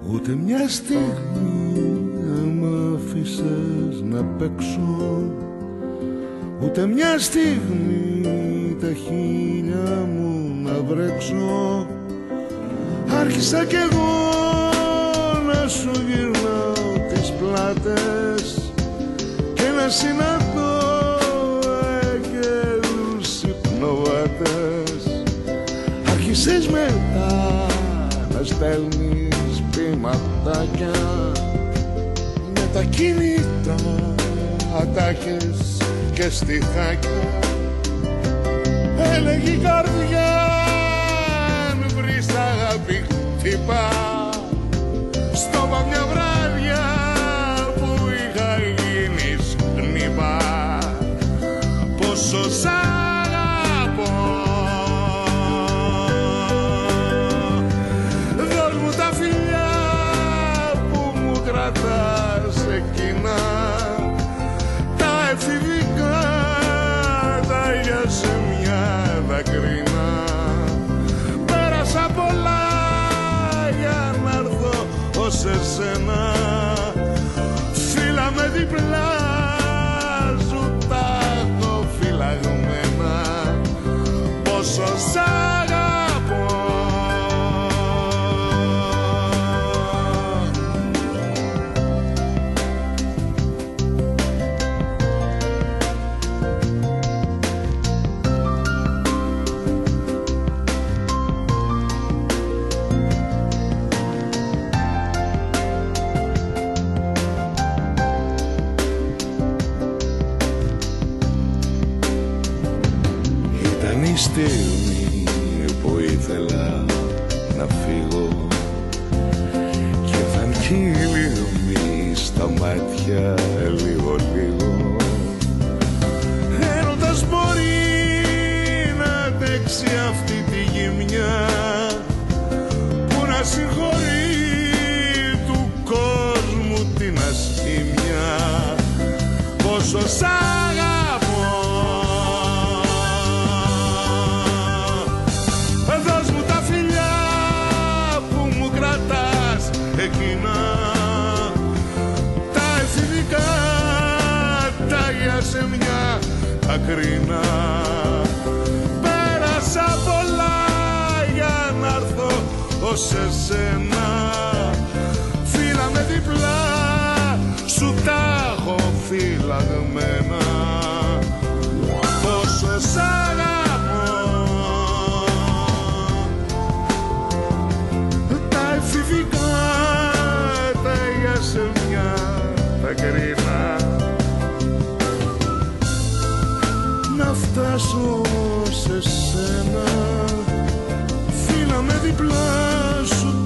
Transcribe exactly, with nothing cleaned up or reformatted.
Ούτε μια στιγμή δεν μ' άφησες να παίξω, ούτε μια στιγμή τα χείλια μου να βρέξω. Άρχισα κι εγώ να σου γυρνάω τις πλάτες και να συναντώ αγγέλους υπνοβάτες. Άρχισες μετά να στέλνεις ποιηματάκια με τα κινητά, ατάκες και στιχάκια. Έλεγε η καρδιά αν βρεις αγάπη χτυπά. Στόπα μια βράδια που είχα γίνει σκνήπα. Πόσο σ' αγαπώ. Δώσ' μου τα φιλιά που μου κρατάς εκείνα, τα εφηβικά, τα για σε μια δακρύνα. Πέρασα πολλά για να έρθω ως εσένα. Φύλλα με διπλά σου τα έχω φυλαγμένα. Πόσο σ' αγαπώ. Ήταν η στιγμή που ήθελα να φύγω και θα κύλιμοι στα μάτια λίγο λίγο. Έρωτας μπορεί να αντέξει αυτή τη γυμνιά που να συγχωρεί του κόσμου την ασχήμια. Πόσο σ' αγαπώ. Δώσ' μου τα φιλιά που μου κρατάς εκείνα, τα εφηβικά, τα για σε μια ακρίνα. Πέρασα πολλά για να έρθω ως εσένα. Φύλλα με διπλά σου τα έχω φυλαγμένα. Πόσο σ' αγαπώ. Τα εφηβικά, τα για σε μια δακρύνα. Να φτάσω σε σένα. Φύλλα με διπλά σου